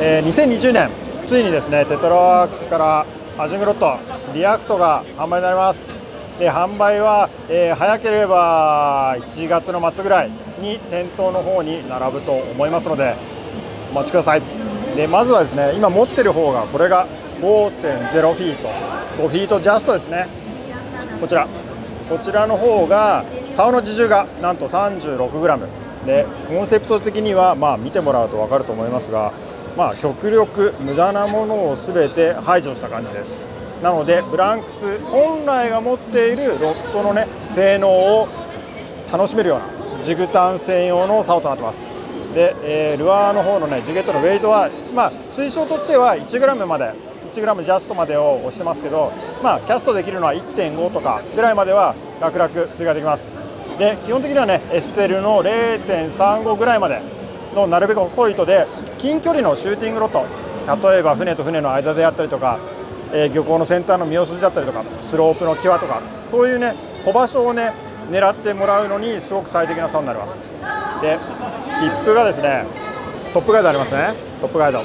2020年、ついにですね、テトラワークスからアジングロット、リアクトが販売になります。で、販売は、早ければ1月の末ぐらいに店頭の方に並ぶと思いますので、お待ちください。で、まずはですね、今持ってる方が、これが 5.0 フィート、5フィートジャストですね。こちらの方が、竿の自重がなんと 36g で、コンセプト的には、見てもらうと分かると思いますが、極力無駄なものを全て排除した感じです。なのでブランクス本来が持っているロッドのね性能を楽しめるようなジグタン専用の竿となってます。で、ルアーの方のねジゲットのウェイトは推奨としては 1g まで 1g ジャストまでを押してますけど、キャストできるのは 1.5 とかぐらいまでは楽々追加できます。で、基本的にはねエステルの 0.35 ぐらいまでのなるべく細い糸で近距離のシューティングロッド、例えば船と船の間であったりとか、漁港の先端の身を筋だったりとかスロープの際とか、そういうね小場所をね狙ってもらうのにすごく最適な竿になります。で、ヒップがですねトップガイドありますね。トップガイド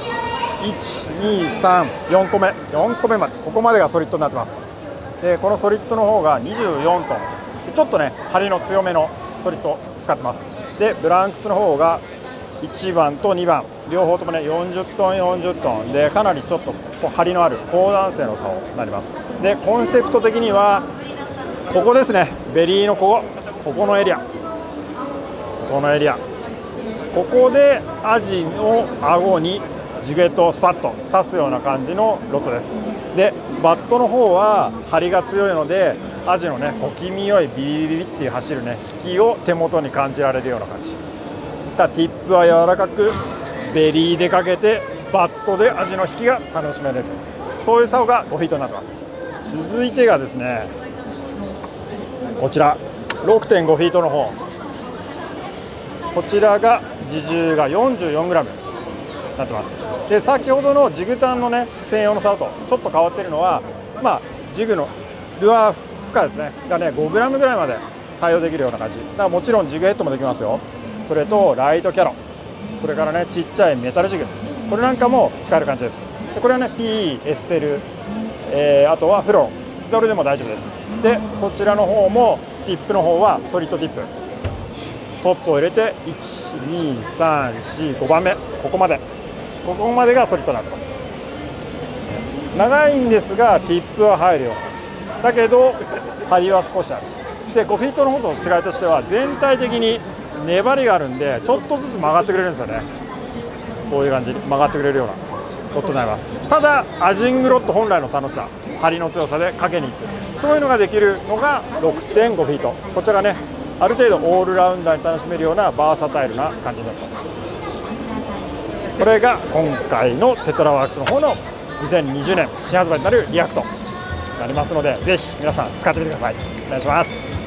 123個目まで、ここまでがソリッドになってます。で、このソリッドの方が24トン、ちょっとね張りの強めのソリッドを使ってます。で、ブランクスの方が1番と2番両方ともね40トンで、かなりちょっと張りのある高弾性の竿になります。で、コンセプト的にはここですね、ベリーのここのエリア、ここでアジの顎にジグヘッドをスパッと刺すような感じのロッドです。で、バットの方は張りが強いのでアジのね小気味よいビリビリっていう走るね引きを手元に感じられるような感じ。ティップは柔らかくベリーでかけてバットでアジの引きが楽しめれる、そういう竿が5フィートになってます。続いてがですねこちら 6.5 フィートの方、こちらが自重が 44g になってます。で、先ほどのジグタンのね専用の竿とちょっと変わっているのは、ジグのルアー負荷ですねがね 5g ぐらいまで対応できるような感じだから、もちろんジグヘッドもできますよ。それとライトキャロ、それからねちっちゃいメタルジグ、これなんかも使える感じです。で、これはね PE、エステル、あとはフロー、どれでも大丈夫です。で、こちらの方もティップの方はソリッドティップ、トップを入れて12345番目、ここまでがソリッドになってます。長いんですがティップは入るような感じだけど張りは少しある。で、5フィートの方との違いとしては全体的に粘りがあるんでちょっとずつ曲がってくれるんですよね。こういう感じに曲がってくれるようなロッドになります。ただアジングロッド本来の楽しさ、張りの強さでかけにいく、そういうのができるのが 6.5 フィート。こちらがねある程度オールラウンダーに楽しめるようなバーサタイルな感じになってます。これが今回のテトラワークスの方の2020年新発売になるリアクトになりますので、ぜひ皆さん使ってみてください。お願いします。